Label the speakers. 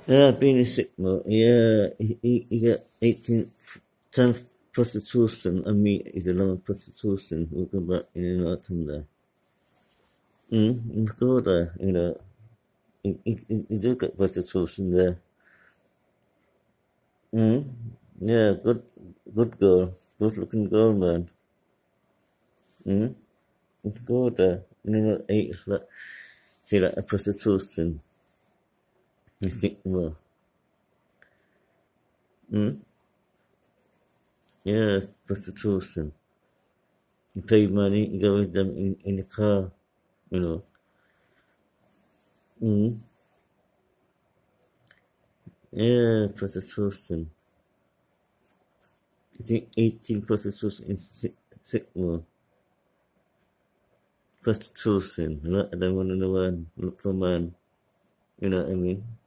Speaker 1: Yeah, being a sick mode. Yeah, he got 18, 10 prostitution. I mean, is a lot of prostitution. We'll go back in the autumn there. Let's go there, you know. You do get prostitution there. Yeah, good girl. Good looking girl, man. Let's go there. You know, eight, like, see, like a prostitution. You think, well, yeah, prostitution. You pay money, you go with them in the car, you know. Yeah, prostitution. I think 18 prostitution in Sigma. Prostitution. I don't want to know one. Look for man. You know what I mean?